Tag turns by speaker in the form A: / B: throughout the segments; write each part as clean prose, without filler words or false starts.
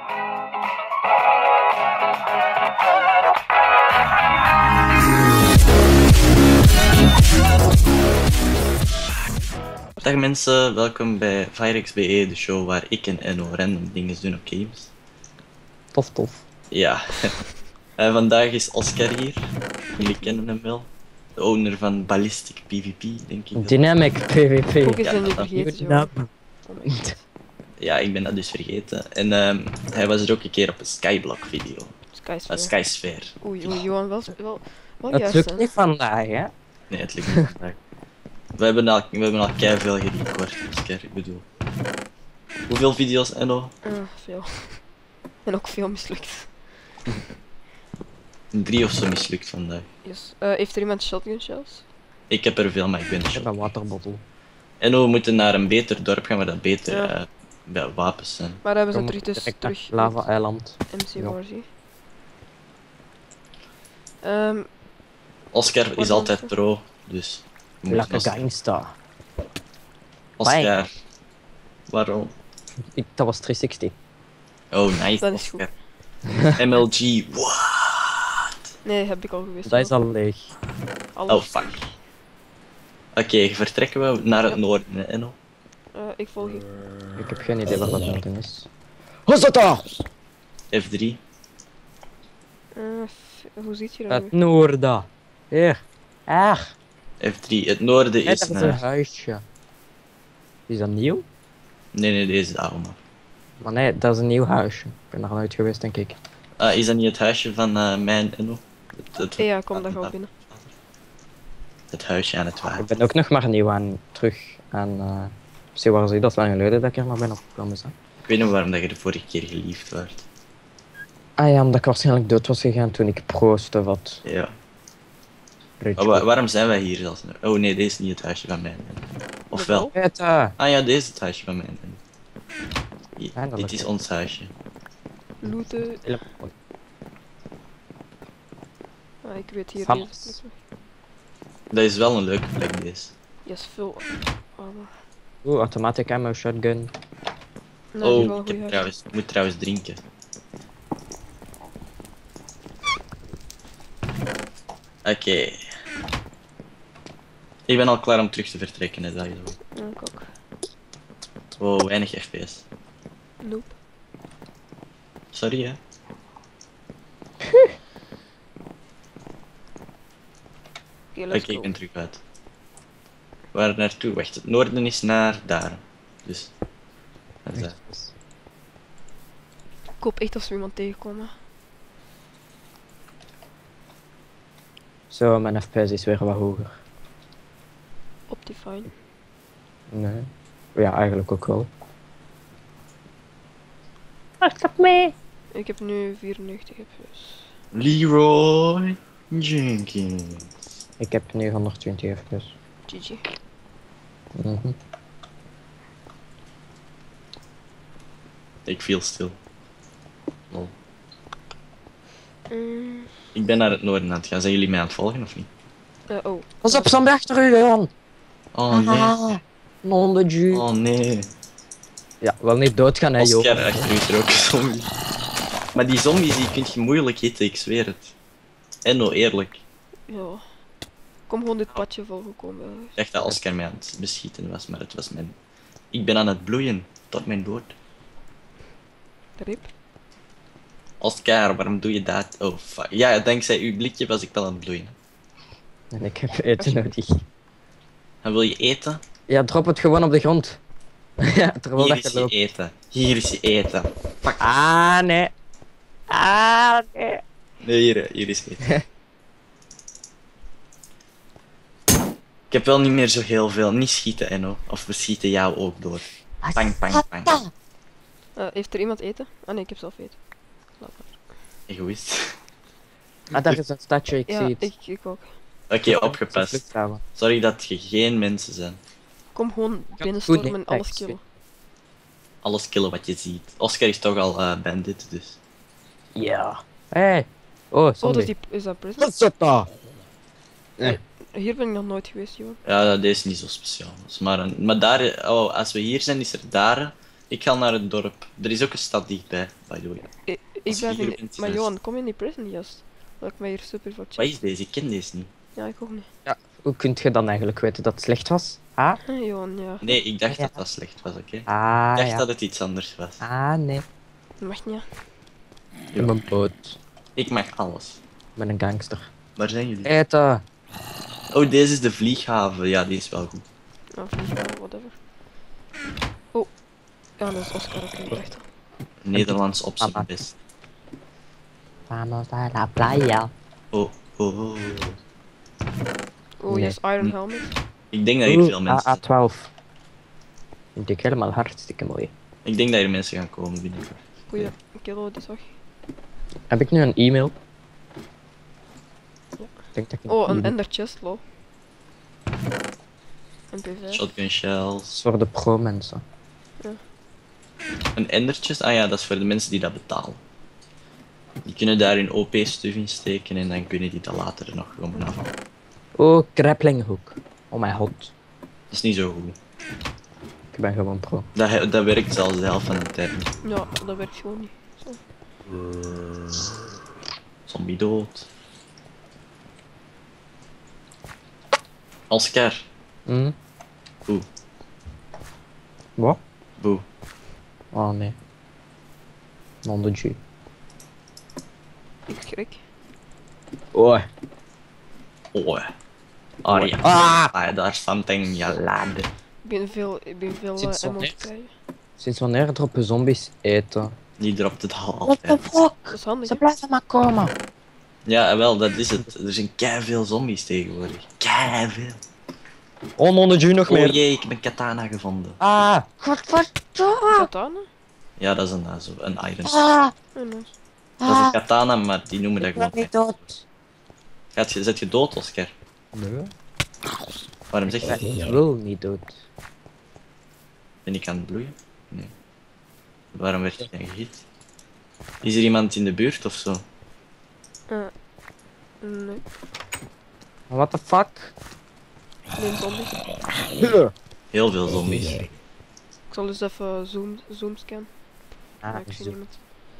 A: Dag mensen, welkom bij FireXBE, de show waar ik en Enno random dingen doen op games.
B: Tof.
A: Ja, vandaag is Oscar hier. Jullie kennen hem wel. De owner van Ballistic PvP, denk ik.
B: Dynamic PvP.
C: Ook is
A: Ja,
C: dat niet
A: dat-
C: vergeten, joh.
A: Ja, ik ben dat dus vergeten. En hij was er ook een keer op een Skyblock video.
C: Skysphere.
A: Skysphere.
C: Oei, Johan, wel
B: Het
C: juist,
B: lukt
C: hè.
B: niet vandaag, hè?
A: Nee, het lukt niet vandaag. We hebben al keiveel gerecord, Oscar, ik bedoel. Hoeveel video's, Enno?
C: Veel. En ook veel mislukt.
A: 3 of zo mislukt vandaag.
C: Yes. Heeft er iemand shotgun shells?
A: Ik heb er veel, maar ik ben
B: Ik heb
A: shot.
B: een waterbottle.
A: En we moeten naar een beter dorp gaan waar dat beter
C: Ja.
A: wapens zijn.
C: Maar hebben ze
B: Kom
C: terug, dus
B: direct
C: terug
B: naar Lava-eiland.
C: MC
B: Ja.
C: Warzy.
A: Oscar
C: Wat
A: is
C: dan
A: altijd
C: zo?
A: pro, dus... je moet
B: Lekker
A: Oscar-
B: gangsta.
A: Oscar. Waarom?
B: Dat was 360.
A: Oh, nice.
C: Dat is goed.
A: Oscar. MLG, what?
C: Nee, heb ik al geweest.
B: Dat is al leeg.
C: Alles.
A: Oh, fuck. Oké, vertrekken we naar het noorden, hè, Enno?
C: Ik volg je.
B: Ik heb geen idee wat dat noorden is. Hoe is dat daar?
A: F3.
C: Hoe ziet je dat
B: Het
C: nu?
B: noorden. Hier.
A: F3. Het noorden
B: Kijk,
A: is
B: dat is een
A: naar...
B: huisje. Is dat nieuw?
A: Nee, deze is de oude.
B: Maar nee, dat is een nieuw huisje. Ik ben er al uit geweest, denk ik.
A: Is dat niet het huisje van mijn Enno?
C: Ja, kom daar gewoon binnen.
A: Het huisje aan het
B: Ik
A: water.
B: ben ook nog maar nieuw terug aan Sewarzy. Dat is lang geleden dat ik er nog ben opgekomen. Hè.
A: Ik weet niet waarom dat je de vorige keer geliefd werd.
B: Ah ja, omdat ik waarschijnlijk dood was gegaan toen ik prooste wat.
A: Ja.
B: Rage
A: Oh, waarom zijn wij hier zelfs? Oh nee, deze is niet het huisje van mij. Ofwel?
B: Het,
A: Ah ja, deze is het huisje van mij.
B: Eindelijk.
A: Dit is ons huisje.
C: Looten. Ik weet hier
B: Vamos.
C: niet.
A: Dat is wel een leuke plek, deze.
C: Yes, veel armor.
B: Oeh, automatic ammo shotgun.
C: Nou, die is wel
A: Oh,
C: een goeie huis.
A: ik moet trouwens drinken. Oké. Ik ben al klaar om terug te vertrekken, hè, dat is ook.
C: Ja, ik ook.
A: Wow, weinig FPS.
C: Nope.
A: Sorry, hè.
C: Oké, let's
A: Oké, ik
C: go.
A: ben terug uit. Waar naartoe? Wacht, het noorden is naar daar. Dus. Dat is daar.
C: Ik hoop echt dat we iemand tegenkomen.
B: Zo, mijn FPS is weer wat hoger.
C: Optifine.
B: Nee. Ja, eigenlijk ook wel. Stop mee!
C: Ik heb nu 94 fps.
A: Leroy Jenkins.
B: Ik heb nu 120 FPS.
C: GG.
B: Mhm.
A: Ik viel stil. Lol.
C: Mm,
A: Ik ben naar het noorden aan het gaan. Zijn jullie mij aan het volgen of niet?
C: oh.
B: Pas op, zombie achter u, Johan!
A: Oh nee.
B: Non de jus.
A: Oh nee.
B: Ja, wel niet doodgaan, hè,
A: Oscar,
B: Johan.
A: achter u is er ook een zombie. Maar die zombies die kun je moeilijk hitten, ik zweer het. Enno, eerlijk.
C: Ja. Kom gewoon dit padje volgekomen.
A: Ik dacht dat Oscar mij aan het beschieten was, maar het was mijn... Ik ben aan het bloeien, tot mijn dood.
C: Rip.
A: Oscar, waarom doe je dat? Oh fuck. Ja, dankzij uw blikje was ik wel aan het bloeien.
B: En ik heb eten nodig.
A: En wil je eten?
B: Ja, drop het gewoon op de grond. Ja, terwijl
A: Hier
B: dat
A: is
B: je
A: je
B: loopt.
A: eten. Hier is je eten. Fuck.
B: Ah, nee. Ah, nee.
A: Nee, hier is het. Ik heb wel niet meer zo heel veel. Niet schieten, Enno. Of we schieten jou ook door. Pang, pang, pang.
C: Heeft er iemand eten? Ah nee, ik heb zelf eten. Laat maar.
A: Egoïst.
B: Ah, daar is een stadje, ik
C: Ja,
B: zie het.
C: ik ook.
A: Oké, opgepast.
B: Vluchthaven.
A: Sorry dat je geen mensen zijn.
C: Kom gewoon
B: goed,
C: binnenstormen
B: nee,
C: en alles
B: kijk,
C: killen.
A: Alles killen wat je ziet. Oscar is toch al bandit, dus.
B: Ja. Hey. Oh,
C: Oh,
B: zombie.
C: is dat prison?
B: Wat is dat daar?
C: Hier ben ik nog nooit geweest, joh.
A: Ja, deze is niet zo speciaal. Maar daar, oh, als we hier zijn, is er daar Ik ga naar het dorp. Er is ook een stad dichtbij, by the way.
C: Ik
A: Als je
C: ben
A: hier
C: in...
A: bent,
C: Maar
A: is-
C: Johan, kom je in die prison juist? Dat ik mij hier super voor
A: Wat
C: check.
A: is deze? Ik ken deze niet.
C: Ja, ik ook niet.
B: Hoe kunt je dan eigenlijk weten dat het slecht was? Ah?
C: Johan, ja.
A: Nee, ik dacht
B: Ja.
A: dat dat slecht was, oké?
B: Ah,
A: Ik dacht
B: ja.
A: dat het iets anders was.
B: Ah, nee.
C: Dat mag niet, ja.
B: In mijn boot.
A: Ik mag alles.
B: Met een gangster.
A: Waar zijn jullie?
B: Eten!
A: Oh, deze is de vlieghaven. Ja, die is wel goed.
C: Nou, vliegtuig, whatever. Oh. Ja, dat is Oscar, oké, echt.
A: Nederlands op zijn
B: Mama.
A: best.
B: Vamos a la playa.
A: Oh, oh, oh.
C: Oh,
B: Nee.
C: yes, Iron
A: Hm.
C: Helmet.
A: Ik denk dat hier veel mensen...
B: AA12. Vind ik helemaal hartstikke mooi.
A: Ik denk dat hier mensen gaan komen binnenkort.
C: Goeie kilo, die zag.
B: Heb ik nu een e-mail?
C: Ja.
B: Ik denk dat ik
C: Oh, een
B: e-mail-
C: ender chest, lol. MP5.
A: Shotgun
B: Dat
A: shells.
B: is voor de pro-mensen.
A: Een endertjes? Ah ja, dat is voor de mensen die dat betalen. Die kunnen daar hun OP-stuff in steken en dan kunnen die dat later nog gewoon afhalen.
B: Oh, grappling hook. Oh mijn god.
A: Dat is niet zo goed.
B: Ik ben gewoon pro.
A: Dat werkt zelfs de helft van de tijd niet.
C: Ja, dat werkt gewoon niet. Zo.
A: Zombie dood. Oscar.
B: Hm?
A: Boe.
B: Wat?
A: Boe.
B: Oh nee. Non de G.
C: Ik schrik.
B: Oh.
A: Oh. Aria.
B: Ah!
A: There's something you lad.
C: Ik ben veel
B: Zit zo
C: ammo te
B: net.
C: krijgen.
B: Sinds wanneer droppen zombies eten?
A: Die dropt het al
B: What the
A: altijd.
B: fuck?
C: Dat is handig,
B: Ze
C: hè?
B: blijven maar komen.
A: Ja, wel, dat is het. Er zijn keiveel zombies tegenwoordig. Keiveel.
B: Oh, non de G nog
A: Oh
B: meer.
A: jee, ik heb een katana gevonden.
B: Ah! Godverdomme!
C: Katana?
A: Ja, dat is een iron.
B: Ah!
C: Oh, nice.
A: Dat is een katana, maar die noemen dat
B: Ik ben
A: gewoon.
B: niet dood.
A: Zet je dood, Oscar?
B: Nee.
A: Waarom zeg je dat?
B: Ik wil niet dood.
A: Ben ik aan het bloeien? Nee. Waarom werd je dan gehit? Is er iemand in de buurt of zo?
C: Nee.
B: What the fuck?
C: Nee, zombie.
A: Heel veel zombies.
C: Ik zal eens even zoom scannen.
B: Ah,
C: Ja, ik zie
B: zo.
C: niemand.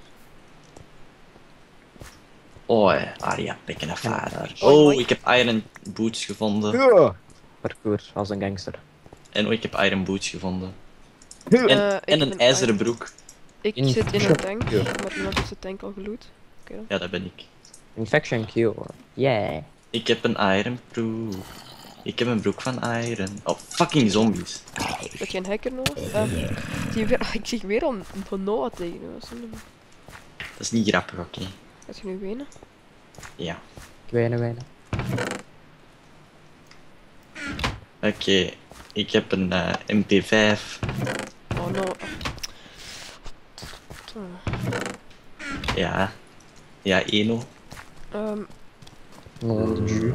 A: Oh, Aria, pikken een vader.
C: Oh,
A: Oh,
C: mooi.
A: ik heb iron boots gevonden.
B: Parkour als een gangster.
A: En oh, ik heb iron boots gevonden.
C: Ik
A: En
C: heb
A: een ijzeren broek.
C: Ik
B: In-
C: zit in een tank, maar iemand heeft de tank al geloot. Oké dan.
A: Ja, dat ben ik.
B: Infection cure. Yeah.
A: Ik heb een iron broek. Ik heb een broek van iron. Oh, fucking zombies.
C: Heb je een hacker nodig? Ik zie weer al een Noah tegen me. Wat is dat nu?
A: Dat is niet grappig, oké.
C: Gaat je nu wenen?
A: Ja.
B: Wenen.
A: Oké. Ik heb een MP5.
C: Oh no.
A: Ja. Ja, Eno.
B: Non de G.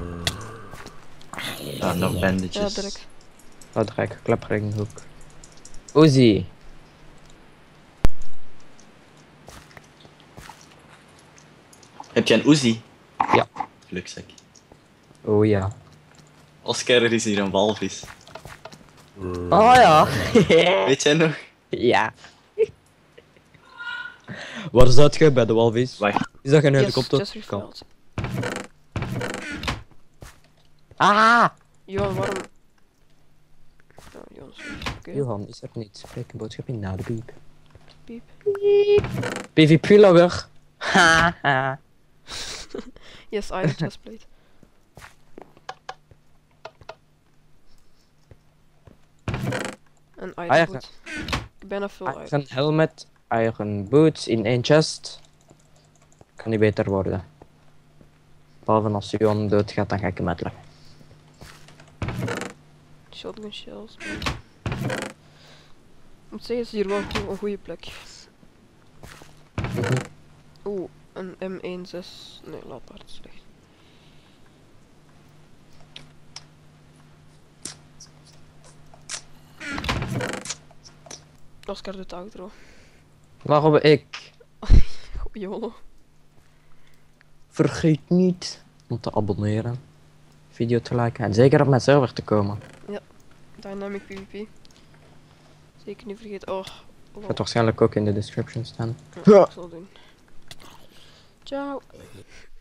A: Nog
C: Ja,
A: bandages.
C: direct.
B: Oh, drek. Klappering hoek. Uzi.
A: Heb je een Uzi?
B: Ja.
A: Gelukzak.
B: Oh ja.
A: Oscar, er is hier een walvis.
B: Oh ja.
A: Weet jij nog?
B: Ja. Waar zat je bij de walvis?
A: Wacht.
B: Is dat geen
C: Yes,
B: helikopter?
C: just refilled.
B: Ah!
C: Johan, waarom? Ja, Johan, sorry. Oké.
B: Johan is er niet. Spreek een boodschap in na de piep.
C: Piep.
B: PvP-logger. Haha.
C: Yes, iron chestplate. Een iron
B: Iron.
C: boot. Ik ben er veel iron.
B: Iron helmet, iron boots in één chest. Kan niet beter worden. Behalve als Johan doodgaat, dan ga ik hem uitleggen.
C: Shotgun shells. Man. Ik moet zeggen, het is hier wel een goede plek. Oeh, een M16. Nee, laat maar, het is slecht. Oscar doet de outro.
B: Waarom ik?
C: YOLO.
B: Vergeet niet om te abonneren, video te liken en zeker op mijn server te komen.
C: Dynamic PvP. Zeker niet vergeten. Oh,
B: Gaat waarschijnlijk ook in de description staan.
C: Ja, ik zal doen. Ciao.